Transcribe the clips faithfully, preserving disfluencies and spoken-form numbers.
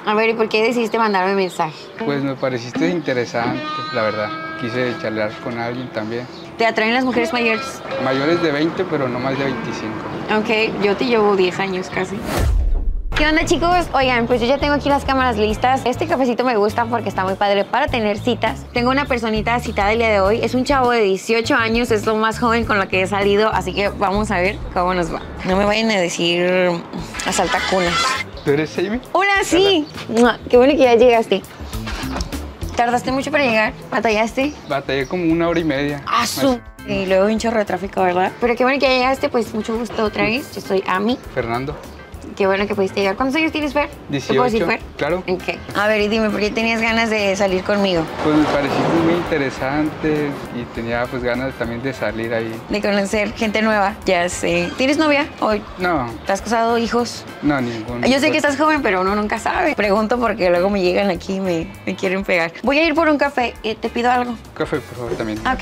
A ver, ¿y por qué decidiste mandarme mensaje? Pues me pareciste interesante, la verdad. Quise charlar con alguien también. ¿Te atraen las mujeres mayores? Mayores de veinte, pero no más de veinticinco. Ok, yo te llevo diez años casi. ¿Qué onda, chicos? Oigan, pues yo ya tengo aquí las cámaras listas. Este cafecito me gusta porque está muy padre para tener citas. Tengo una personita citada el día de hoy. Es un chavo de dieciocho años, es lo más joven con lo que he salido, así que vamos a ver cómo nos va. No me vayan a decir asaltacunas. ¿Tú eres Amy? Hola, sí. Hola. Qué bueno que ya llegaste. ¿Tardaste mucho para llegar? ¿Batallaste? Batallé como una hora y media. ¡Ah, su! Y luego un chorro de tráfico, ¿verdad? Pero qué bueno que ya llegaste, pues mucho gusto otra vez. Yo soy Ami. Fernando. Qué bueno que pudiste llegar. ¿Cuántos años tienes, Fer? dieciocho. ¿Te puedo decir, Fer? Claro. Ok. A ver, y dime, ¿por qué tenías ganas de salir conmigo? Pues me pareciste muy interesante y tenía pues ganas también de salir ahí. De conocer gente nueva, ya sé. ¿Tienes novia hoy? No. ¿Te has casado, hijos? No, ninguno. Yo sé que estás joven, pero uno nunca sabe. Pregunto porque luego me llegan aquí y me, me quieren pegar. Voy a ir por un café. Eh, ¿Te pido algo? Café, por favor, también. Ok.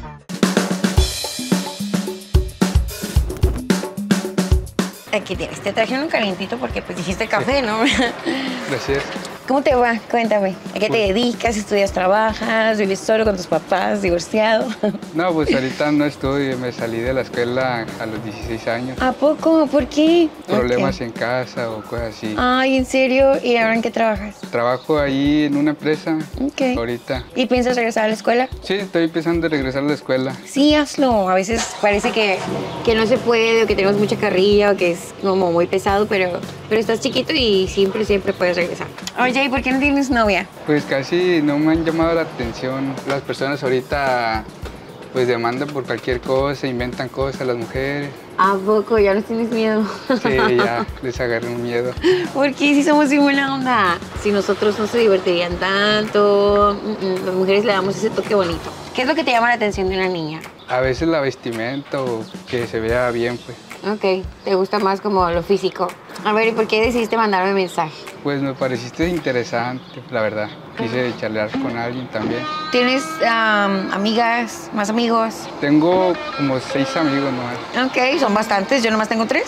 Aquí tienes, te traje un calientito porque pues dijiste café, sí. ¿No? Gracias. ¿Cómo te va? Cuéntame. ¿A qué te dedicas? ¿Estudias, trabajas? ¿Vives solo con tus papás? ¿Divorciado? No, pues ahorita no estudio. Me salí de la escuela a los dieciséis años. ¿A poco? ¿Por qué? Problemas Okay. en casa o cosas así. Ay, ¿en serio? ¿Y ahora en qué trabajas? Trabajo ahí en una empresa. Ok. Ahorita. ¿Y piensas regresar a la escuela? Sí, estoy empezando a regresar a la escuela. Sí, hazlo. A veces parece que, que no se puede o que tenemos mucha carrilla o que es como muy pesado, pero, pero estás chiquito y siempre, siempre puedes regresar. Oye, ¿y por qué no tienes novia? Pues casi no me han llamado la atención. Las personas ahorita pues demandan por cualquier cosa, inventan cosas las mujeres. ¿A poco? ¿Ya no tienes miedo? Sí, ya les agarré un miedo. ¿Por qué si somos muy buena onda? Si nosotros no se divertirían tanto, las mujeres le damos ese toque bonito. ¿Qué es lo que te llama la atención de una niña? A veces la vestimenta o que se vea bien, pues. Ok, te gusta más como lo físico. A ver, ¿y por qué decidiste mandarme mensaje? Pues me pareciste interesante, la verdad. Quise charlar con alguien también. ¿Tienes um, amigas, más amigos? Tengo como seis amigos nomás. Ok, son bastantes, yo nomás tengo tres.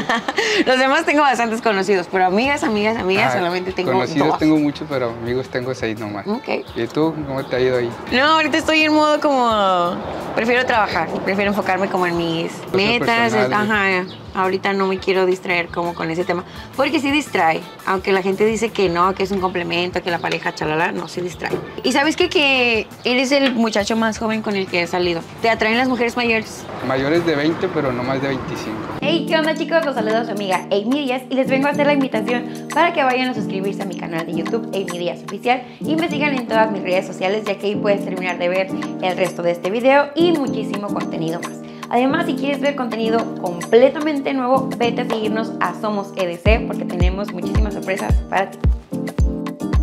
Los demás tengo bastantes conocidos, pero amigas, amigas, amigas, ah, solamente tengo conocidos dos. tengo muchos, pero amigos tengo seis nomás. Ok. ¿Y tú, cómo te ha ido ahí? No, ahorita estoy en modo como... Prefiero trabajar, prefiero enfocarme como en mis Cosas metas. personales. Ajá, ahorita no me quiero distraer como con ese tema, porque sí distrae. Aunque la gente dice que no, que es un complemento, que la pareja chalala, no, sí distrae. ¿Y sabes qué? Que eres el muchacho más joven con el que he salido. ¿Te atraen las mujeres mayores? Mayores de veinte, pero no más de veinticinco. Hey, ¿qué onda, chicos? Los saluda su amiga Amy Díaz y les vengo a hacer la invitación para que vayan a suscribirse a mi canal de YouTube, Amy Díaz Oficial, y me sigan en todas mis redes sociales, ya que ahí puedes terminar de ver el resto de este video y muchísimo contenido más. Además, si quieres ver contenido completamente nuevo, vete a seguirnos a Somos E D C porque tenemos muchísimas sorpresas para ti.